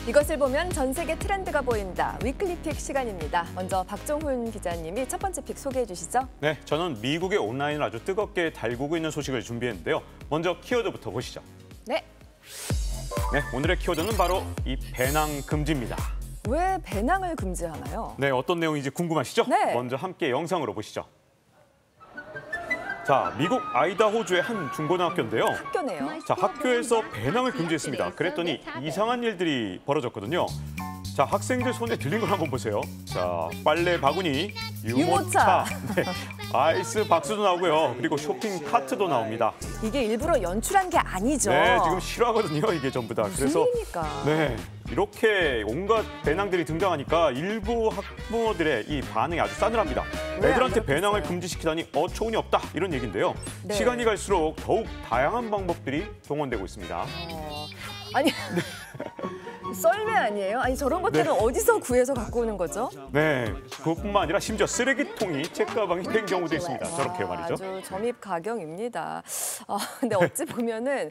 이것을 보면 전 세계 트렌드가 보인다. 위클리 픽 시간입니다. 먼저 박종훈 기자님이 첫 번째 픽 소개해 주시죠. 네, 저는 미국의 온라인을 아주 뜨겁게 달구고 있는 소식을 준비했는데요. 먼저 키워드부터 보시죠. 네. 네, 오늘의 키워드는 바로 이 배낭 금지입니다. 왜 배낭을 금지하나요? 네, 어떤 내용인지 궁금하시죠? 네. 먼저 함께 영상으로 보시죠. 자, 미국 아이다호주의 한 중고등학교인데요. 학교네요. 자, 학교에서 배낭을 금지했습니다. 그랬더니 이상한 일들이 벌어졌거든요. 자, 학생들 손에 들린 걸 한번 보세요. 자, 빨래 바구니, 유모차, 네, 아이스 박스도 나오고요. 그리고 쇼핑 카트도 나옵니다. 이게 일부러 연출한 게 아니죠. 네, 지금 실화거든요, 이게 전부 다. 무슨 일입니까? 네, 이렇게 온갖 배낭들이 등장하니까 일부 학부모들의 이 반응이 아주 싸늘합니다. 애들한테 배낭을 금지시키다니 어처구니 없다, 이런 얘기인데요. 네. 시간이 갈수록 더욱 다양한 방법들이 동원되고 있습니다. 아니, 썰매 아니에요? 아니, 저런 것들은 어디서 구해서 갖고 오는 거죠? 네, 그것뿐만 아니라 심지어 쓰레기통이 책가방이 된 경우도 있습니다. 저렇게 말이죠. 아주 점입 가경입니다. 근데 어찌 보면은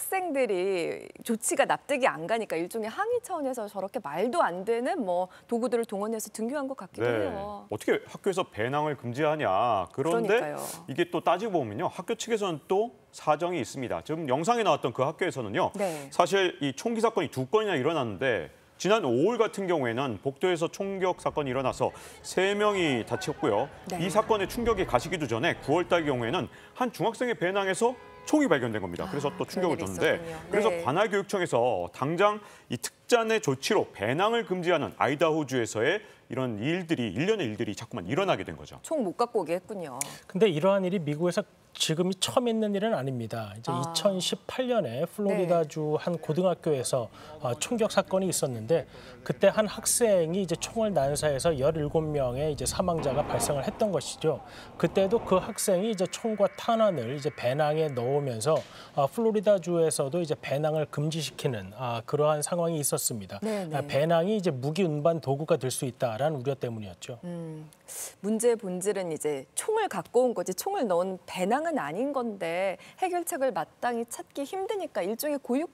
학생들이 조치가 납득이 안 가니까 일종의 항의 차원에서 저렇게 말도 안 되는 뭐 도구들을 동원해서 등교한 것 같기도 해요. 어떻게 학교에서 배낭을 금지하냐. 그런데 그러니까요. 이게 또 따지고 보면요. 학교 측에서는 또 사정이 있습니다. 지금 영상에 나왔던 그 학교에서는요. 네. 사실 이 총기 사건이 2건이나 일어났는데 지난 5월 같은 경우에는 복도에서 총격 사건이 일어나서 3명이 다쳤고요. 네. 이 사건의 충격이 가시기도 전에 9월 달 경우에는 한 중학생의 배낭에서 총이 발견된 겁니다. 그래서 또 충격을 그런 일이 줬는데 있었군요. 그래서 네. 관할교육청에서 당장 이 특단의 조치로 배낭을 금지하는 아이다호주에서의 이런 일들이 일련의 일들이 자꾸만 일어나게 된 거죠. 총 못 갖고 오게 했군요. 근데 이러한 일이 미국에서 지금이 처음 있는 일은 아닙니다. 이제 2018년에 플로리다주 한 고등학교에서 총격 사건이 있었는데 그때 한 학생이 이제 총을 난사해서 17명의 이제 사망자가 발생을 했던 것이죠. 그때도 그 학생이 이제 총과 탄환을 이제 배낭에 넣으면서 플로리다주에서도 이제 배낭을 금지시키는 그러한 상황이 있었습니다. 네네. 배낭이 이제 무기 운반 도구가 될 수 있다라는 우려 때문이었죠. 문제의 본질은 이제 총을 갖고 온 거지 총을 넣은 배낭은 아닌 건데 해결책을 마땅히 찾기 힘드니까 일종의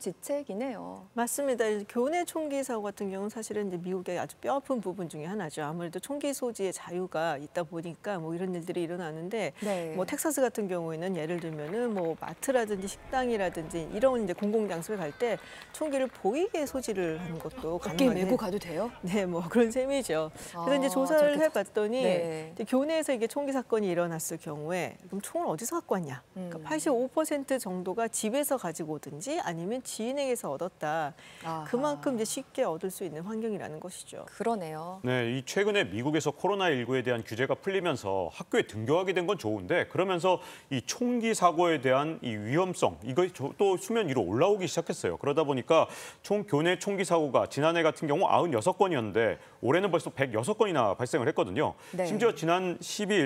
고육지책이네요. 맞습니다. 교내 총기 사고 같은 경우는 사실은 이제 미국의 아주 뼈아픈 부분 중에 하나죠. 아무래도 총기 소지의 자유가 있다 보니까 뭐 이런 일들이 일어나는데 네. 뭐 텍사스 같은 경우에는 예를 들면은 뭐 마트라든지 식당이라든지 이런 이제 공공장소에 갈 때 총기를 보이게 소지를 하는 것도 어깨에 가능한데 메고 가도 돼요? 네, 뭐 그런 셈이죠. 그래서 이제 조사를 저렇게 해봤더니 네. 이제 교내에서 이게 총기 사건이 일어났을 경우에 그럼 총을 어디서 갖고 왔냐? 그러니까 85% 정도가 집에서 가지고 오든지 아니면 지인에게서 얻었다. 아하. 그만큼 이제 쉽게 얻을 수 있는 환경이라는 것이죠. 그러네요. 네, 이 최근에 미국에서 코로나19에 대한 규제가 풀리면서 학교에 등교하게 된 건 좋은데 그러면서 이 총기 사고에 대한 이 위험성 이거 또 수면 위로 올라오기 시작했어요. 그러다 보니까 총 교내 총기 사고가 지난해 같은 경우 96건이었는데 올해는 벌써 106건이나 발생을 했거든요. 네. 심지어 지난달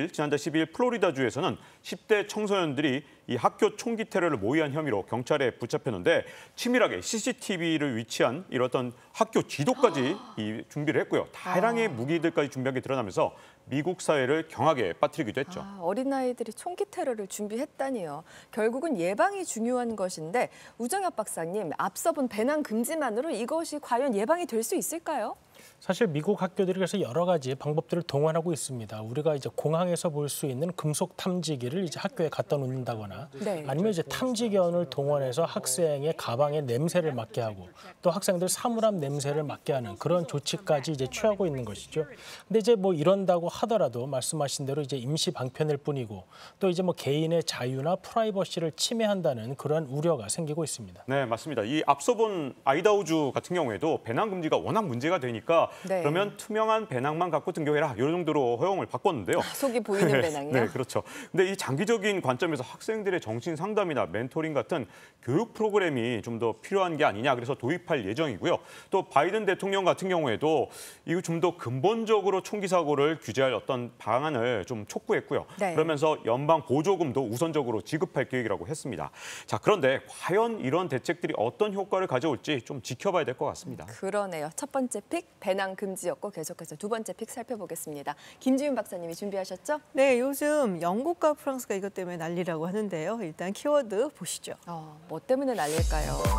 12일 플로리다주에서는 10대 청소년들이 이 학교 총기 테러를 모의한 혐의로 경찰에 붙잡혔는데 치밀하게 CCTV를 위치한 이런 어떤 학교 지도까지 이 준비를 했고요. 다량의 무기들까지 준비한 게 드러나면서 미국 사회를 경악에 빠뜨리기도 했죠. 어린아이들이 총기 테러를 준비했다니요. 결국은 예방이 중요한 것인데 우정엽 박사님, 앞서 본 배낭 금지만으로 이것이 과연 예방이 될 수 있을까요? 사실 미국 학교들이 그래서 여러 가지 방법들을 동원하고 있습니다. 우리가 이제 공항에서 볼 수 있는 금속 탐지기를 이제 학교에 갖다 놓는다거나 네. 아니면 이제 탐지견을 동원해서 학생의 가방에 냄새를 맡게 하고 또 학생들 사물함 냄새를 맡게 하는 그런 조치까지 이제 취하고 있는 것이죠. 근데 이제 뭐 이런다고 하더라도 말씀하신 대로 이제 임시 방편일 뿐이고 또 이제 뭐 개인의 자유나 프라이버시를 침해한다는 그런 우려가 생기고 있습니다. 네, 맞습니다. 이 앞서 본 아이다호주 같은 경우에도 배낭 금지가 워낙 문제가 되니까 네. 그러면 투명한 배낭만 갖고 등교해라. 이런 정도로 허용을 바꿨는데요. 속이 보이는 배낭이요? 네, 그렇죠. 근데 이 장기적인 관점에서 학생들의 정신 상담이나 멘토링 같은 교육 프로그램이 좀 더 필요한 게 아니냐. 그래서 도입할 예정이고요. 또 바이든 대통령 같은 경우에도 이거 좀 더 근본적으로 총기 사고를 규제할 어떤 방안을 좀 촉구했고요. 네. 그러면서 연방 보조금도 우선적으로 지급할 계획이라고 했습니다. 자, 그런데 과연 이런 대책들이 어떤 효과를 가져올지 좀 지켜봐야 될 것 같습니다. 그러네요. 첫 번째 픽 배낭 금지였고 계속해서 두 번째 픽 살펴보겠습니다. 김지윤 박사님이 준비하셨죠? 네, 요즘 영국과 프랑스가 이것 때문에 난리라고 하는데요. 일단 키워드 보시죠. 뭐 때문에 난릴까요?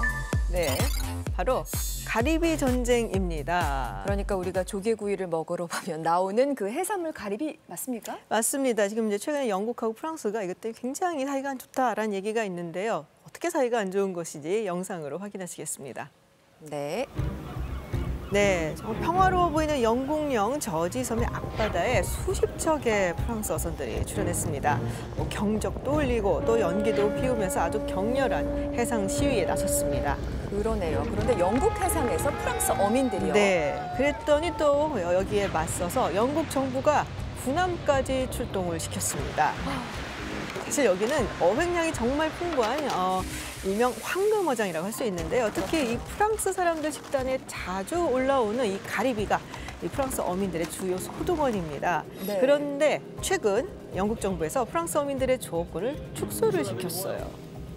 네. 바로 가리비 전쟁입니다. 그러니까 우리가 조개구이를 먹으러 가면 나오는 그 해산물 가리비 맞습니까? 맞습니다. 지금 이제 최근에 영국하고 프랑스가 이것 때문에 굉장히 사이가 안 좋다라는 얘기가 있는데요. 어떻게 사이가 안 좋은 것인지 영상으로 확인하시겠습니다. 네. 네, 정말 평화로워 보이는 영국령 저지섬의 앞바다에 수십 척의 프랑스 어선들이 출연했습니다. 경적도 울리고 또 연기도 피우면서 아주 격렬한 해상 시위에 나섰습니다. 그러네요. 그런데 영국 해상에서 프랑스 어민들이요. 네, 그랬더니 또 여기에 맞서서 영국 정부가 군함까지 출동을 시켰습니다. 사실 여기는 어획량이 정말 풍부한 일명 황금어장이라고 할 수 있는데요. 특히 이 프랑스 사람들 식단에 자주 올라오는 이 가리비가 이 프랑스 어민들의 주요 소득원입니다. 네. 그런데 최근 영국 정부에서 프랑스 어민들의 조업권을 축소를 시켰어요.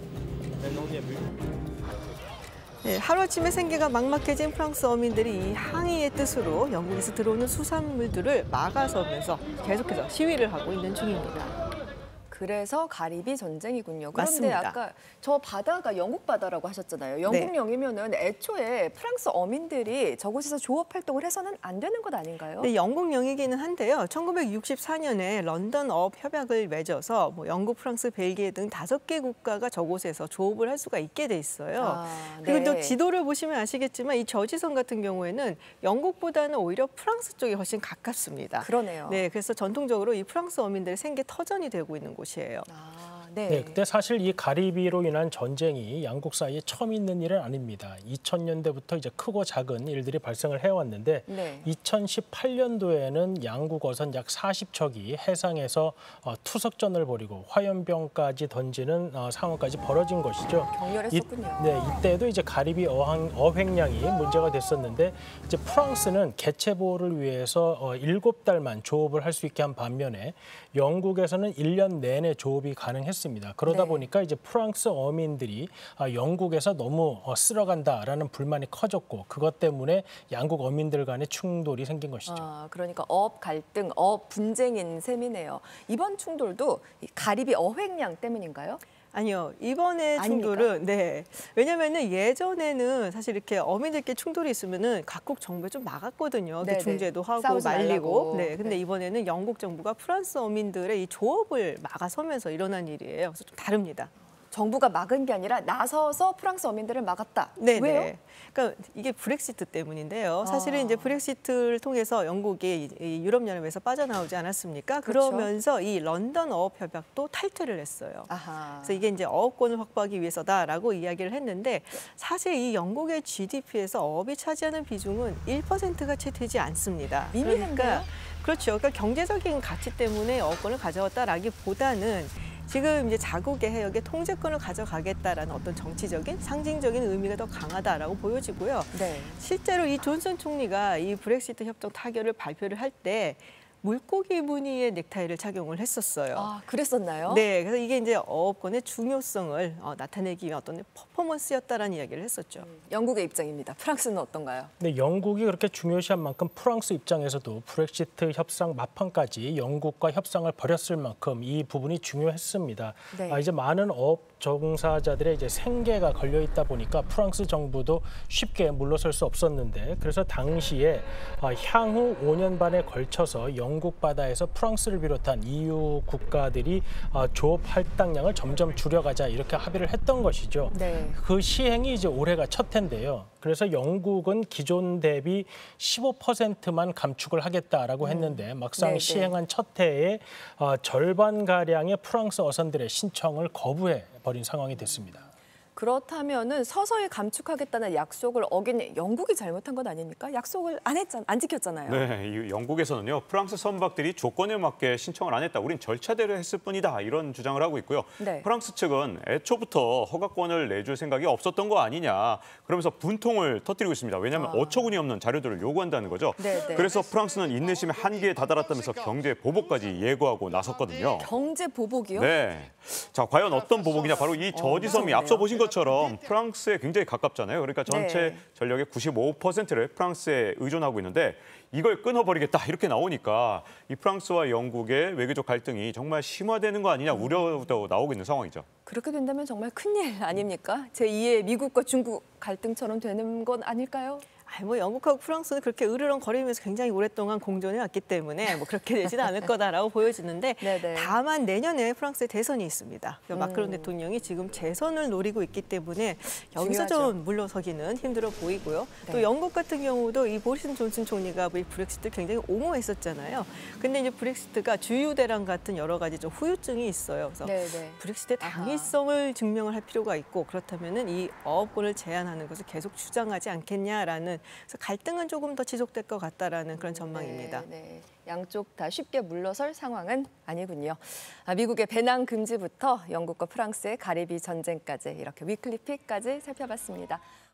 네, 하루아침에 생계가 막막해진 프랑스 어민들이 이 항의의 뜻으로 영국에서 들어오는 수산물들을 막아서면서 계속해서 시위를 하고 있는 중입니다. 그래서 가리비 전쟁이군요. 그런데 맞습니다. 아까 저 바다가 영국 바다라고 하셨잖아요. 영국령이면은 애초에 프랑스 어민들이 저곳에서 조업 활동을 해서는 안 되는 것 아닌가요? 네, 영국령이기는 한데요. 1964년에 런던 어업 협약을 맺어서 영국, 프랑스, 벨기에 등 5개 국가가 저곳에서 조업을 할 수가 있게 돼 있어요. 그리고 네. 또 지도를 보시면 아시겠지만 이 저지선 같은 경우에는 영국보다는 오히려 프랑스 쪽이 훨씬 가깝습니다. 그러네요. 네, 그래서 전통적으로 이 프랑스 어민들의 생계 터전이 되고 있는 곳이에요. 네. 네, 근데 사실 이 가리비로 인한 전쟁이 양국 사이에 처음 있는 일은 아닙니다. 2000년대부터 이제 크고 작은 일들이 발생을 해왔는데 네. 2018년도에는 양국 어선 약 40척이 해상에서 투석전을 벌이고 화염병까지 던지는 상황까지 벌어진 것이죠. 격렬했었군요. 이때도 이제 가리비 어획량이 문제가 됐었는데 이제 프랑스는 개체 보호를 위해서 7달만 조업을 할 수 있게 한 반면에 영국에서는 1년 내내 조업이 가능했습니다. 그러다 네. 보니까 이제 프랑스 어민들이 영국에서 너무 쓸어간다라는 불만이 커졌고 그것 때문에 양국 어민들 간의 충돌이 생긴 것이죠. 그러니까 어업 갈등, 어업 분쟁인 셈이네요. 이번 충돌도 이 가리비 어획량 때문인가요? 아니요. 이번에 아닙니까? 충돌은 왜냐면은 예전에는 사실 이렇게 어민들끼리 충돌이 있으면은 각국 정부에 좀 막았거든요. 네네. 중재도 하고 싸우지 말리고. 말라고. 네. 근데 네. 이번에는 영국 정부가 프랑스 어민들의 이 조업을 막아서면서 일어난 일이에요. 그래서 좀 다릅니다. 정부가 막은 게 아니라 나서서 프랑스 어민들을 막았다. 네, 왜요? 네. 그러니까 이게 브렉시트 때문인데요. 사실은 이제 브렉시트를 통해서 영국이 이 유럽연합에서 빠져나오지 않았습니까? 그렇죠. 그러면서 이 런던 어업 협약도 탈퇴를 했어요. 아하. 그래서 이게 이제 어업권을 확보하기 위해서다라고 이야기를 했는데 사실 이 영국의 GDP에서 어업이 차지하는 비중은 1%가 채 되지 않습니다. 미미한데요? 그렇죠. 그러니까 경제적인 가치 때문에 어업권을 가져왔다라기보다는 지금 이제 자국의 해역에 통제권을 가져가겠다라는 어떤 정치적인 상징적인 의미가 더 강하다라고 보여지고요. 네. 실제로 이 존슨 총리가 이 브렉시트 협정 타결을 발표를 할 때 물고기 무늬의 넥타이를 착용을 했었어요. 그랬었나요? 네, 그래서 이게 이제 어업권의 중요성을 나타내기 위한 어떤 퍼포먼스였다라는 이야기를 했었죠. 영국의 입장입니다. 프랑스는 어떤가요? 근데 영국이 그렇게 중요시한 만큼 프랑스 입장에서도 브렉시트 협상 막판까지 영국과 협상을 벌였을 만큼 이 부분이 중요했습니다. 네. 이제 많은 어업 종사자들의 이제 생계가 걸려 있다 보니까 프랑스 정부도 쉽게 물러설 수 없었는데 그래서 당시에 향후 5년 반에 걸쳐서 영국 바다에서 프랑스를 비롯한 EU 국가들이 조업 할당량을 점점 줄여가자 이렇게 합의를 했던 것이죠. 네. 그 시행이 이제 올해가 첫 해인데요. 그래서 영국은 기존 대비 15%만 감축을 하겠다라고 했는데 막상 네네. 시행한 첫 해에 절반가량의 프랑스 어선들의 신청을 거부해 버린 상황이 됐습니다. 그렇다면은 서서히 감축하겠다는 약속을 어긴 영국이 잘못한 건 아닙니까? 약속을 안 지켰잖아요. 네, 이 영국에서는요. 프랑스 선박들이 조건에 맞게 신청을 안 했다. 우린 절차대로 했을 뿐이다. 이런 주장을 하고 있고요. 네. 프랑스 측은 애초부터 허가권을 내줄 생각이 없었던 거 아니냐. 그러면서 분통을 터뜨리고 있습니다. 왜냐하면 어처구니 없는 자료들을 요구한다는 거죠. 네네. 그래서 프랑스는 인내심의 한계에 다다랐다면서 경제 보복까지 예고하고 나섰거든요. 경제 보복이요? 네. 자, 과연 어떤 보복이냐. 바로 이 저지섬이 무서운데요. 앞서 보신 것처럼 프랑스에 굉장히 가깝잖아요. 그러니까 전체 네. 전력의 95%를 프랑스에 의존하고 있는데 이걸 끊어버리겠다 이렇게 나오니까 이 프랑스와 영국의 외교적 갈등이 정말 심화되는 거 아니냐 우려도 나오고 있는 상황이죠. 그렇게 된다면 정말 큰일 아닙니까? 제2의 미국과 중국 갈등처럼 되는 건 아닐까요? 뭐 영국하고 프랑스는 그렇게 으르렁거리면서 굉장히 오랫동안 공존해 왔기 때문에 뭐 그렇게 되지는 않을 거다라고 보여지는데 네네. 다만 내년에 프랑스에 대선이 있습니다. 마크롱 대통령이 지금 재선을 노리고 있기 때문에 여기서 중요하죠. 좀 물러서기는 힘들어 보이고요. 네. 또 영국 같은 경우도 이 보리스 존슨 총리가 이 브렉시트 굉장히 옹호했었잖아요. 근데 이제 브렉시트가 주유대란 같은 여러 가지 좀 후유증이 있어요. 그래서 네네. 브렉시트의 당위성을 증명을 할 필요가 있고 그렇다면은 이 어업권을 제한하는 것을 계속 주장하지 않겠냐라는 그래서 갈등은 조금 더 지속될 것 같다라는 그런 전망입니다. 네, 네. 양쪽 다 쉽게 물러설 상황은 아니군요. 미국의 배낭 금지부터 영국과 프랑스의 가리비 전쟁까지 이렇게 위클리픽까지 살펴봤습니다.